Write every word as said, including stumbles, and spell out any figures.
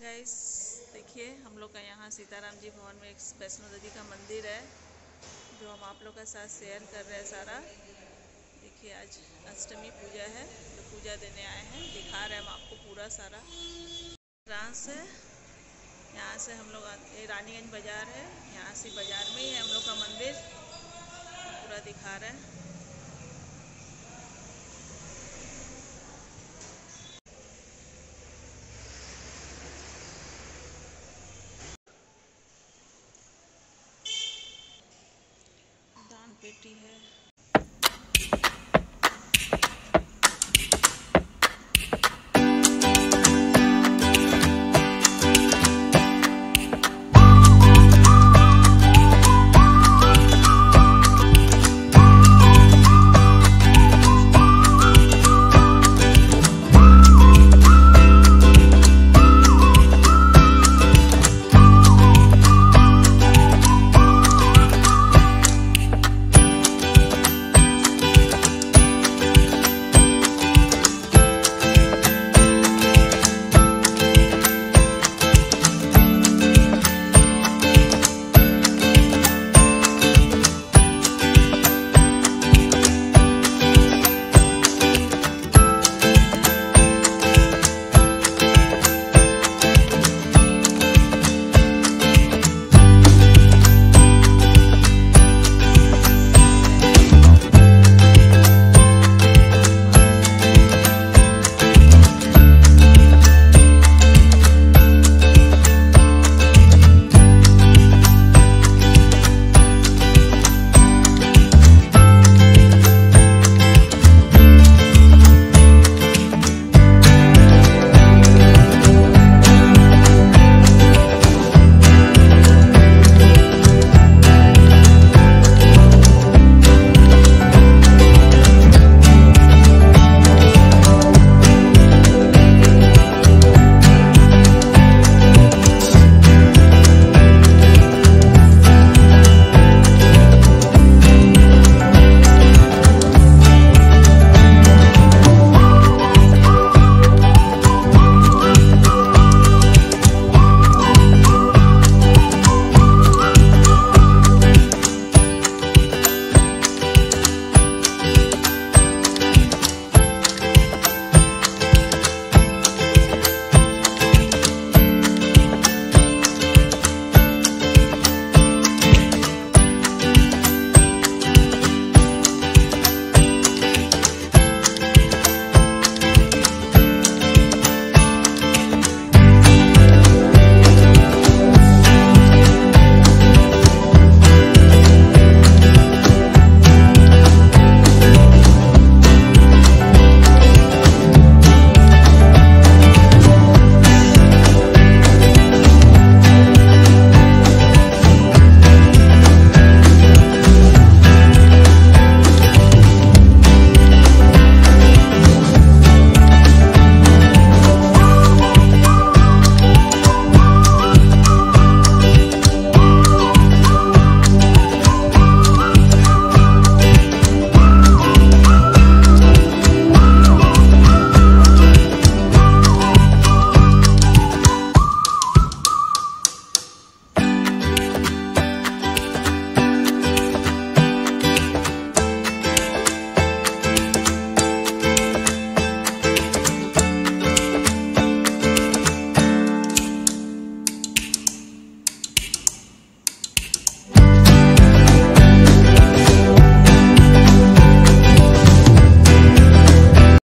Guys, देखिए हम लोग का यहाँ सीताराम जी भवन में एक वैष्णो देवी का मंदिर है जो हम आप लोग के साथ शेयर कर रहे हैं सारा। देखिए आज अष्टमी पूजा है, तो पूजा देने आए हैं, दिखा रहे हैं हम आपको पूरा सारा ट्रांस है। यहाँ से हम लोग ये रानीगंज बाज़ार है, यहाँ से बाज़ार में ही है हम लोग का मंदिर, पूरा दिखा रहे हैं। दान पेटी है।